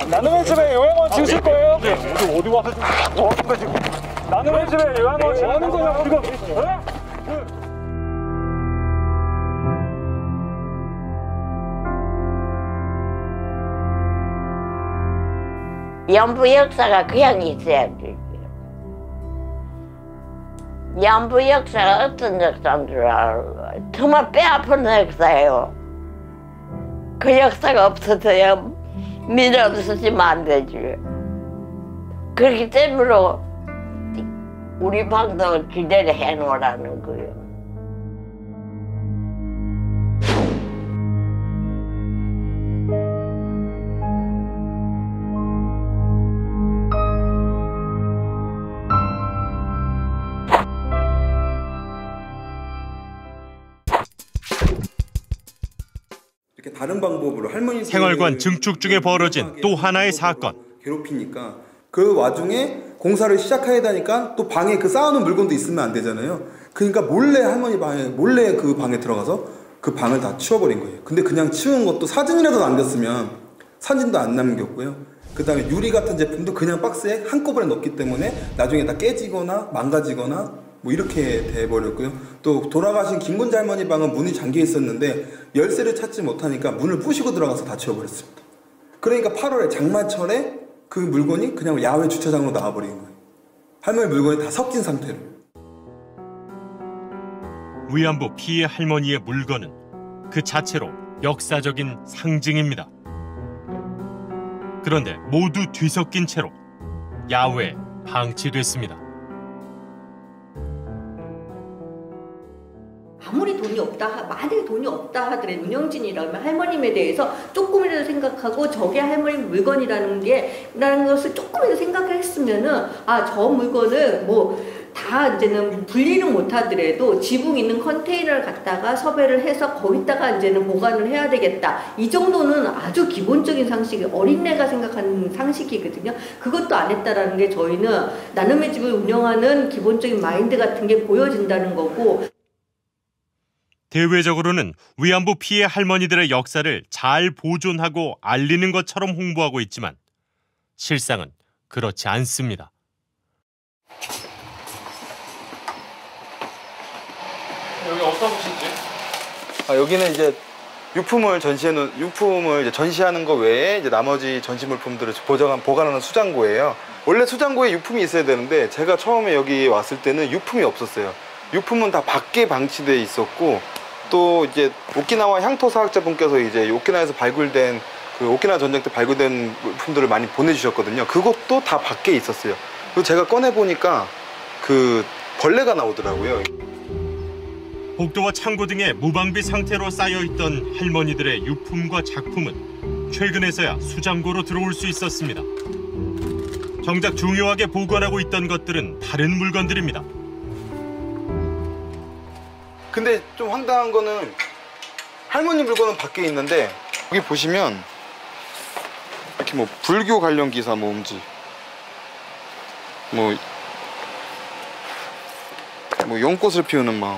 나눔의 집에 요양원 지으실 거예요? 네. 어디 와서 뭐 하는 거지? 나눔의 집에 요양원 뭐 하는 거야 지금? 연부 역사가 그냥 있어야지. 연부 역사가 어떤 역사인 줄 알아? 정말 뼈 아픈 역사예요. 그 역사가 없어서야 미래 없어지면 안 되지. 그렇기 때문에 우리 방도 기대를 해놓으라는 거예요. 다른 방법으로 할머니 생활관 증축 중에 벌어진 또 하나의 사건. 괴롭히니까 그 와중에 공사를 시작해야 되니까 또 방에 그 쌓아놓은 물건도 있으면 안 되잖아요. 그러니까 몰래 할머니 방에 몰래 그 방에 들어가서 그 방을 다 치워버린 거예요. 근데 그냥 치운 것도 사진이라도 남겼으면 사진도 안 남겼고요. 그 다음에 유리 같은 제품도 그냥 박스에 한꺼번에 넣기 때문에 나중에 다 깨지거나 망가지거나 뭐 이렇게 돼버렸고요. 또 돌아가신 김군자 할머니 방은 문이 잠겨 있었는데 열쇠를 찾지 못하니까 문을 부시고 들어가서 다 치워버렸습니다. 그러니까 8월에 장마철에 그 물건이 그냥 야외 주차장으로 나와버린 거예요. 할머니 물건이 다 섞인 상태로. 위안부 피해 할머니의 물건은 그 자체로 역사적인 상징입니다. 그런데 모두 뒤섞인 채로 야외에 방치됐습니다. 아무리 돈이 없다, 만약에 돈이 없다 하더라도 운영진이라면 할머님에 대해서 조금이라도 생각하고 저게 할머니 물건이라는 것을 조금이라도 생각을 했으면은 아, 저 물건을 뭐 다 이제는 분리는 못 하더라도 지붕 있는 컨테이너를 갖다가 섭외를 해서 거기다가 이제는 보관을 해야 되겠다. 이 정도는 아주 기본적인 상식이 어린애가 생각하는 상식이거든요. 그것도 안 했다라는 게 저희는 나눔의 집을 운영하는 기본적인 마인드 같은 게 보여진다는 거고. 대외적으로는 위안부 피해 할머니들의 역사를 잘 보존하고 알리는 것처럼 홍보하고 있지만 실상은 그렇지 않습니다. 여기 어디다 보시지? 여기는 이제 유품을 전시하는 거 외에 이제 나머지 전시 물품들을 보관하는 수장고예요. 원래 수장고에 유품이 있어야 되는데 제가 처음에 여기 왔을 때는 유품이 없었어요. 유품은 다 밖에 방치돼 있었고 또 이제 오키나와 향토 사학자분께서 이제 오키나와에서 발굴된 그 오키나와 전쟁 때 발굴된 물품들을 많이 보내주셨거든요. 그것도 다 밖에 있었어요. 그리고 제가 꺼내 보니까 그 벌레가 나오더라고요. 복도와 창고 등의 무방비 상태로 쌓여있던 할머니들의 유품과 작품은 최근에서야 수장고로 들어올 수 있었습니다. 정작 중요하게 보관하고 있던 것들은 다른 물건들입니다. 근데 좀 황당한 거는 할머니 물건은 밖에 있는데 여기 보시면 이렇게 뭐 불교 관련 기사 모음지 뭐 용꽃을 피우는 마음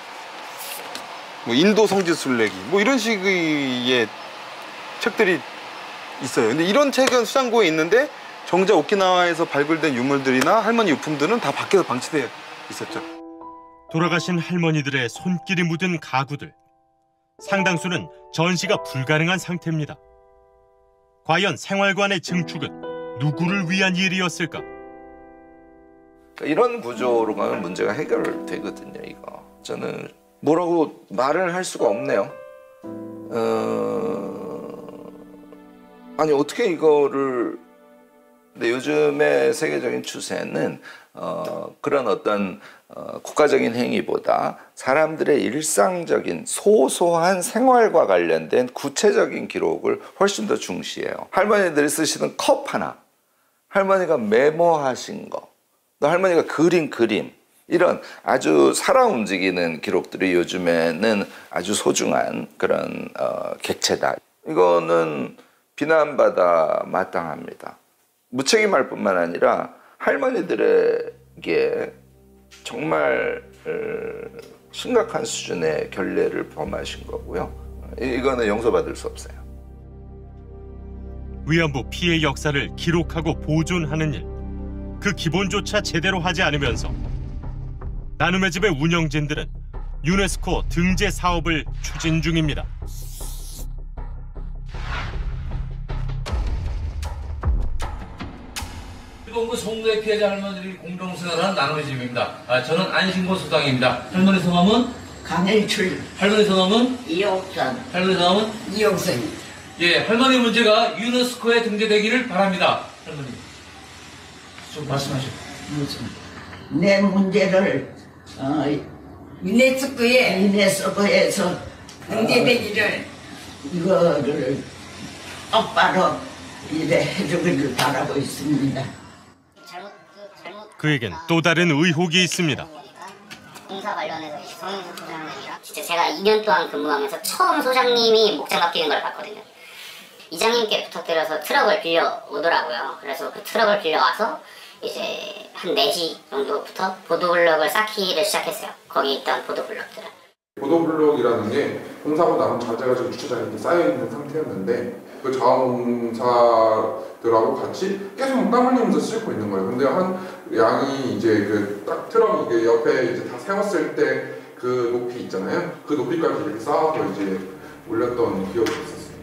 뭐 인도 성지 순례기 뭐 이런 식의 책들이 있어요. 근데 이런 책은 수장고에 있는데 정작 오키나와에서 발굴된 유물들이나 할머니 유품들은 다 밖에서 방치되어 있었죠. 돌아가신 할머니들의 손길이 묻은 가구들. 상당수는 전시가 불가능한 상태입니다. 과연 생활관의 증축은 누구를 위한 일이었을까? 이런 구조로 가면 문제가 해결되거든요. 이거 저는 뭐라고 말을 할 수가 없네요. 아니 어떻게 이거를 근데 요즘의 세계적인 추세는 그런 어떤 국가적인 행위보다 사람들의 일상적인 소소한 생활과 관련된 구체적인 기록을 훨씬 더 중시해요. 할머니들이 쓰시는 컵 하나, 할머니가 메모하신 거, 또 할머니가 그린 그림 이런 아주 살아 움직이는 기록들이 요즘에는 아주 소중한 그런 객체다. 이거는 비난받아 마땅합니다. 무책임할 뿐만 아니라 할머니들에게 정말 심각한 수준의 결례를 범하신 거고요. 이거는 용서받을 수 없어요. 위안부 피해 역사를 기록하고 보존하는 일, 그 기본조차 제대로 하지 않으면서 나눔의 집의 운영진들은 유네스코 등재 사업을 추진 중입니다. 일본군 송로의 피해자 할머니들이 공동생활하는 나눔의 집입니다. 저는 안신고 소장입니다. 할머니 성함은? 강일출. 할머니 성함은? 이옥선. 할머니 성함은? 이옥선. 예, 할머니 문제가 유네스코에 등재되기를 바랍니다. 할머니, 좀 말씀하시죠. 무슨 내 문제를 유네스코에서 등재되기를 이거를 똑바로 일에 해주기를 바라고 있습니다. 그에겐 또 다른 의혹이 있습니다. 공사 관련해서 성인수 소장이 아니라 진짜 제가 2년 동안 근무하면서 처음 소장님이 목장갑 끼는 걸 봤거든요. 이장님께 부탁드려서 트럭을 빌려 오더라고요. 그래서 그 트럭을 빌려와서 이제 한 4시 정도부터 보도블럭을 쌓기를 시작했어요. 거기 있던 보도블럭들은. 보도블럭이라는 게 공사하고 남은 자재가 지금 주차장에 이렇게 쌓여있는 상태였는데 그 자원사들하고 같이 계속 땀 흘리면서 싣고 있는 거예요. 근데 한 양이 이제 그 딱 트럭 이게 옆에 이제 다 세웠을 때 그 높이 있잖아요. 그 높이까지 이렇게 쌓아서 이제 올렸던 기억이 있었어요.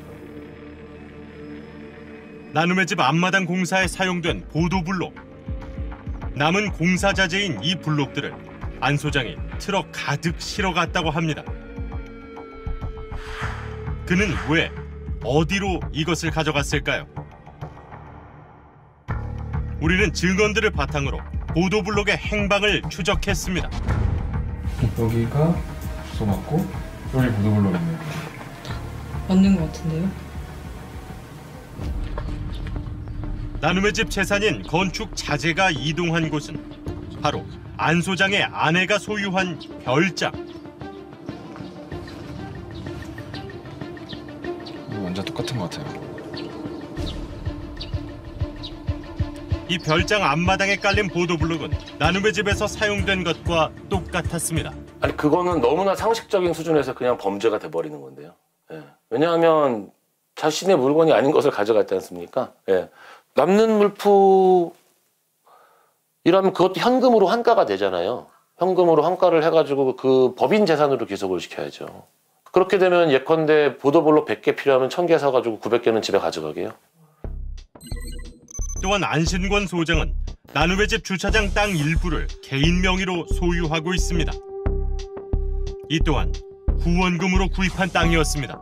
나눔의 집 앞마당 공사에 사용된 보도블록. 남은 공사 자재인 이 블록들을 안 소장이 트럭 가득 실어갔다고 합니다. 그는 왜, 어디로 이것을 가져갔을까요? 우리는 증언들을 바탕으로 보도블록의 행방을 추적했습니다. 여기가 주소 맞고 여기 보도블록 있네요. 맞는 것 같은데요? 나눔의 집 재산인 건축 자재가 이동한 곳은 바로 안 소장의 아내가 소유한 별장. 완전 똑같은 것 같아요. 이 별장 앞마당에 깔린 보도블록은 나눔의 집에서 사용된 것과 똑같았습니다. 아니 그거는 너무나 상식적인 수준에서 그냥 범죄가 돼버리는 건데요. 예. 왜냐하면 자신의 물건이 아닌 것을 가져갔지 않습니까? 예. 남는 물품이라면 그것도 현금으로 환가가 되잖아요. 현금으로 환가를 해가지고 그 법인 재산으로 기속을 시켜야죠. 그렇게 되면 예컨대 보도블록 100개 필요하면 1000개 사가지고 900개는 집에 가져가게요. 또한 안신권 소장은 나눔의 집 주차장 땅 일부를 개인 명의로 소유하고 있습니다. 이 또한 후원금으로 구입한 땅이었습니다.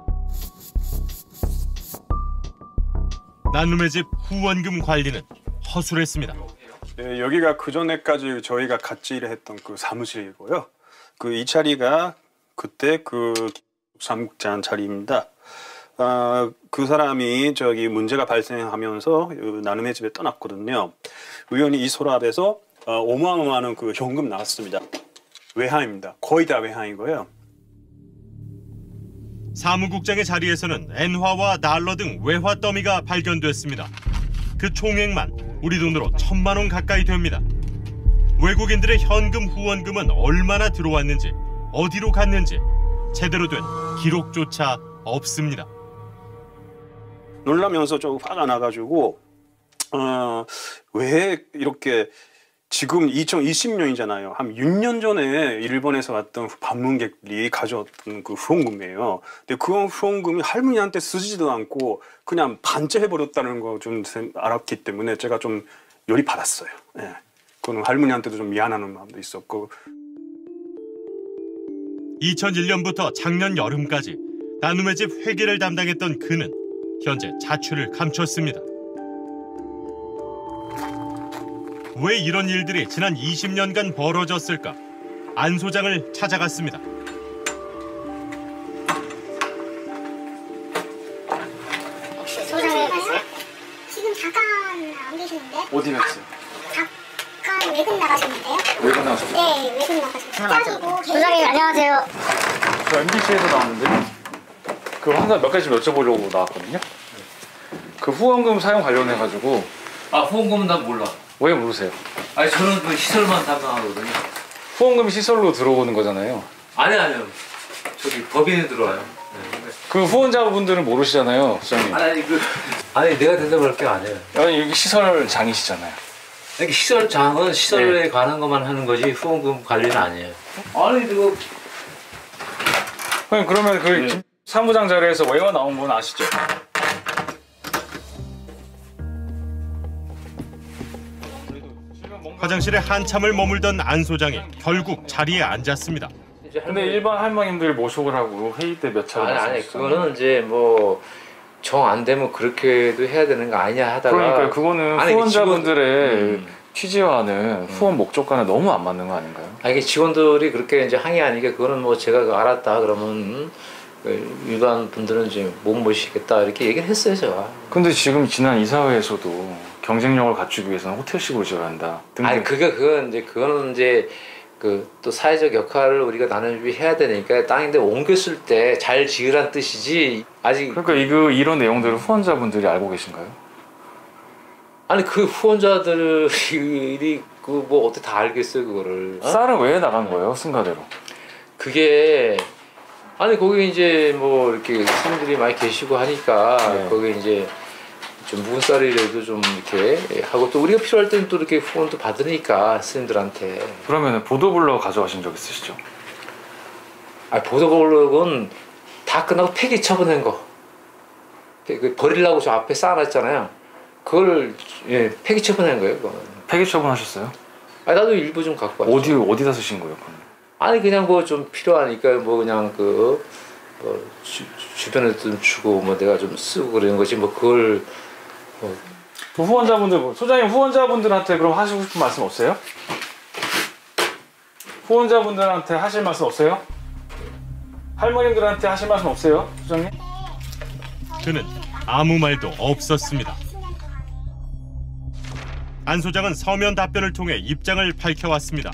나눔의 집 후원금 관리는 허술했습니다. 네, 여기가 그전에까지 저희가 같이 일했던 그 사무실이고요. 그 이 자리가 그때 그 사무국장 자리입니다. 그 사람이 저기 문제가 발생하면서 나눔의 집에 떠났거든요. 우연히 이 서랍에서 어마어마한 그 현금 나왔습니다. 외환입니다. 거의 다 외환이고요. 사무국장의 자리에서는 엔화와 달러 등 외화 더미가 발견됐습니다. 그 총액만 우리 돈으로 1000만 원 가까이 됩니다. 외국인들의 현금 후원금은 얼마나 들어왔는지, 어디로 갔는지 제대로 된 기록조차 없습니다. 놀라면서 좀 화가 나가지고 왜 이렇게 지금 2020년이잖아요. 한 6년 전에 일본에서 왔던 방문객들이 가져왔던 그 후원금이에요. 근데 그 후원금이 할머니한테 쓰지도 않고 그냥 반째해버렸다는 거 좀 알았기 때문에 제가 좀 열이 받았어요. 예. 그거는 할머니한테도 좀 미안한 마음도 있었고. 2001년부터 작년 여름까지 나눔의 집 회계를 담당했던 그는 현재 자취를 감췄습니다. 왜 이런 일들이 지난 20년간 벌어졌을까? 안 소장을 찾아갔습니다. 혹시 소장님 계세요? 지금 잠깐 안 계시는데? 어디 갔어요? 잠깐 외근 나가셨는데요? 외근 나가셨어요? 네, 외근 나가셨어요. 소장님 안녕하세요. 저 MBC에서 나왔는데 그 항상 몇 가지 좀 여쭤보려고 나왔거든요. 그 후원금 사용 관련해가지고. 아, 후원금은 난 몰라. 왜 모르세요? 아니 저는 그 시설만 담당하거든요. 후원금이 시설로 들어오는 거잖아요. 아니요. 저기 법인에 들어와요. 네. 그 후원자분들은 모르시잖아요, 부장님. 아니 내가 대답할 게 아니에요. 아니 여기 시설장이시잖아요. 이게 시설장은 시설에 관한 것만 하는 거지 후원금 관리는 아니에요. 아니 이거 형님 그러면 그 사무장 자리에서 외화 나온 분 아시죠? 화장실에 한참을 머물던 안 소장이 결국 자리에 앉았습니다. 근데 일반 할머님들 모셔오고 하고 회의 때 몇 차례 아니 그거는 이제 뭐 정 안 되면 그렇게도 해야 되는 거 아니냐 하다가 그러니까 그거는 후원자분들의 취지와는 후원 목적과는 너무 안 맞는 거 아닌가요? 아니 이게 직원들이 그렇게 이제 항의하니까 그거는 뭐 제가 알았다 그러면 일반 분들은 이제 못 모시겠다 이렇게 얘기를 했어요 제가. 근데 지금 지난 이사회에서도 경쟁력을 갖추기 위해서는 호텔식으로 지어야 한다. 등등. 아니 그거는 이제 그 또 사회적 역할을 우리가 나눠주기 해야 되니까 땅인데 옮겼을 때 잘 지으란 뜻이지 아직. 그러니까 이런 내용들을 후원자분들이 알고 계신가요? 아니 그 후원자들이 그 뭐 어떻게 다 알겠어요 그거를. 쌀은 왜 나간 거예요 승가대로? 그게 아니 거기 이제 뭐 이렇게 스님들이 많이 계시고 하니까 거기 이제 좀 묵은 쌀이라도 좀 이렇게 하고 또 우리가 필요할 때는 또 이렇게 후원도 받으니까 스님들한테. 그러면은 보도블럭 가져가신 적 있으시죠? 아 보도블럭은 다 끝나고 폐기 처분한 거. 버리려고 저 앞에 쌓아놨잖아요. 그걸 폐기 처분한 거예요. 그거는. 폐기 처분하셨어요? 아 나도 일부 좀 갖고 왔죠. 어디다 쓰신 거예요? 그럼? 아니 그냥 뭐 좀 필요하니까 뭐 그냥 주변에 좀 주고 뭐 내가 좀 쓰고 그러는 거지 뭐 그걸 그 후원자분들 소장님 후원자분들한테 그럼 하시고 싶은 말씀 없어요? 후원자분들한테 하실 말씀 없어요? 할머님들한테 하실 말씀 없어요, 소장님? 그는 아무 말도 없었습니다. 안 소장은 서면 답변을 통해 입장을 밝혀왔습니다.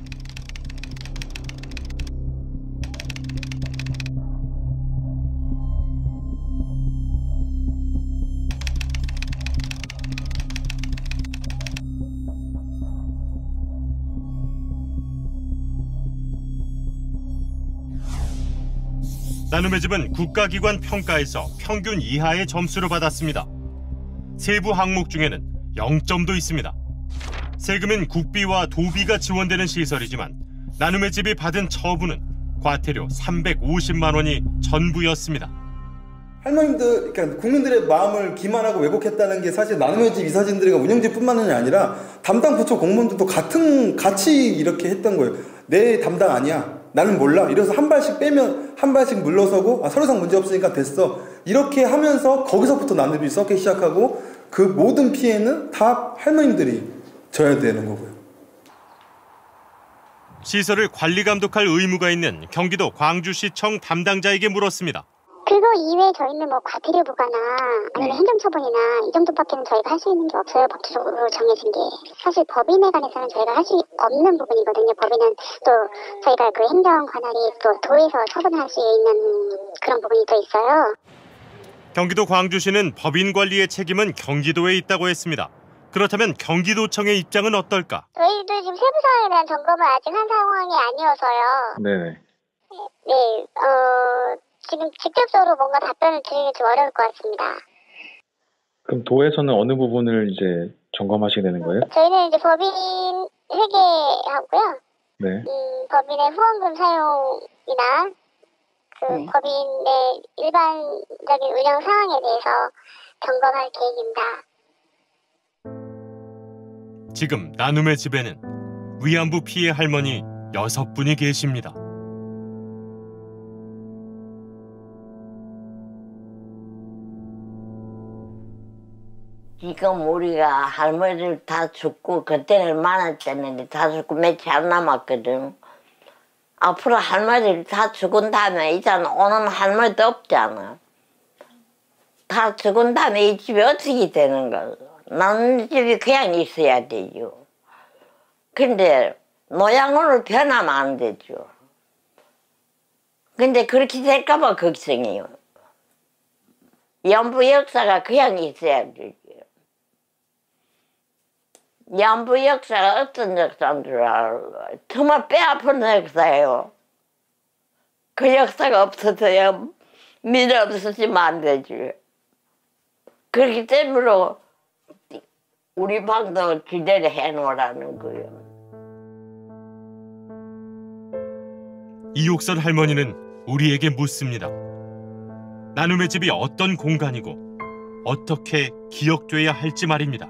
나눔의 집은 국가기관 평가에서 평균 이하의 점수를 받았습니다. 세부 항목 중에는 0점도 있습니다. 세금인 국비와 도비가 지원되는 시설이지만 나눔의 집이 받은 처분은 과태료 350만 원이 전부였습니다. 할머님들, 그러니까 국민들의 마음을 기만하고 왜곡했다는 게 사실 나눔의 집 이사진들과 운영진뿐만이 아니라 담당 부처 공무원들도 같이 이렇게 했던 거예요. 내 담당 아니야. 나는 몰라. 이래서 한 발씩 빼면 한 발씩 물러서고 서류상 문제 없으니까 됐어. 이렇게 하면서 거기서부터 나눔이 썩기 시작하고 그 모든 피해는 다 할머님들이 져야 되는 거고요. 시설을 관리 감독할 의무가 있는 경기도 광주시청 담당자에게 물었습니다. 그거 이외에 저희는 뭐 과태료 부과나 아니면 행정처분이나 이 정도밖에는 저희가 할 수 있는 게 없어요. 법적으로 정해진 게. 사실 법인에 관해서는 저희가 할 수 없는 부분이거든요. 법인은 또 저희가 그 행정 관할이 또 도에서 처분할 수 있는 그런 부분이 또 있어요. 경기도 광주시는 법인 관리의 책임은 경기도에 있다고 했습니다. 그렇다면 경기도청의 입장은 어떨까? 저희도 지금 세부사항에 대한 점검을 아직 한 상황이 아니어서요. 네네. 네, 지금 직접적으로 뭔가 답변을 드리기 좀 어려울 것 같습니다. 그럼 도에서는 어느 부분을 이제 점검하시게 되는 거예요? 저희는 이제 법인 회계하고요. 네. 법인의 후원금 사용이나 그 법인의 일반적인 운영 상황에 대해서 점검할 계획입니다. 지금 나눔의 집에는 위안부 피해 할머니 6분이 계십니다. 지금 우리가 할머니들 다 죽고 그때는 많았잖아요. 다 죽고 며칠 안 남았거든. 앞으로 할머니들 다 죽은 다음에 이제는 오는 할머니도 없잖아. 다 죽은 다음에 이 집이 어떻게 되는 거야? 나는 집이 그냥 있어야 되죠. 근데 모양으로 변하면 안 되죠. 근데 그렇게 될까 봐 걱정이에요. 연부 역사가 그냥 있어야 되죠. 연부 역사가 어떤 역사인 줄 알아요? 정말 뼈아픈 역사예요. 그 역사가 없어서야 미래 없어지면 안 되지. 그렇기 때문에 우리 방도 기대를 해놓으라는 거예요. 이옥선 할머니는 우리에게 묻습니다. 나눔의 집이 어떤 공간이고 어떻게 기억돼야 할지 말입니다.